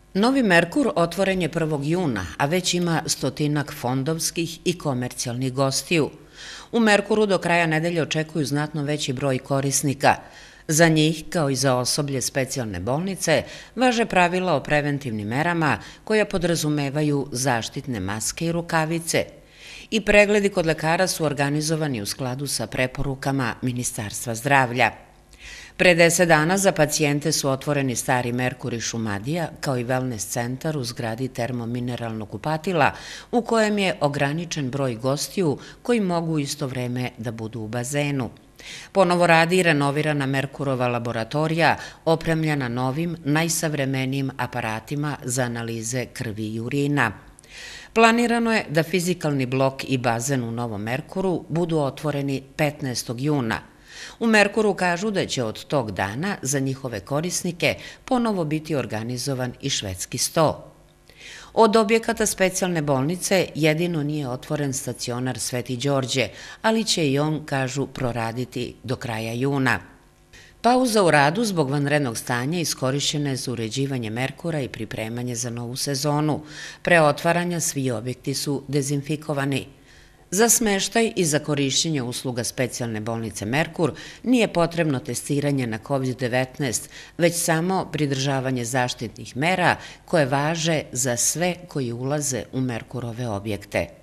Novi Merkur otvoren je 1. juna, a već ima stotinak fondovskih i komercijalnih gostiju. U Merkuru do kraja nedelje očekuju znatno veći broj korisnika. Za njih, kao i za osoblje specijalne bolnice, važe pravila o preventivnim merama koja podrazumevaju zaštitne maske i rukavice. I pregledi kod lekara su organizovani u skladu sa preporukama Ministarstva zdravlja. Pre 10 dana za pacijente su otvoreni Stari Merkur i Šumadija, kao i wellness centar u zgradi termomineralnog kupatila, u kojem je ograničen broj gostiju koji mogu isto vreme da budu u bazenu. Ponovo radi i renovirana Merkurova laboratorija, opremljena novim, najsavremenijim aparatima za analize krvi i urina. Planirano je da fizikalni blok i bazen u Novom Merkuru budu otvoreni 15. juna. U Merkuru kažu da će od tog dana za njihove korisnike ponovo biti organizovan i švedski sto. Od objekata specijalne bolnice jedino nije otvoren stacionar Sveti Đorđe, ali će i on, kažu, proraditi do kraja juna. Pauza u radu zbog vanrednog stanja iskorišćena je za uređivanje Merkura i pripremanje za novu sezonu. Pre otvaranja svi objekti su dezinfikovani. Za smeštaj i za korišćenje usluga specijalne bolnice Merkur nije potrebno testiranje na COVID-19, već samo pridržavanje zaštitnih mera koje važe za sve koji ulaze u Merkurove objekte.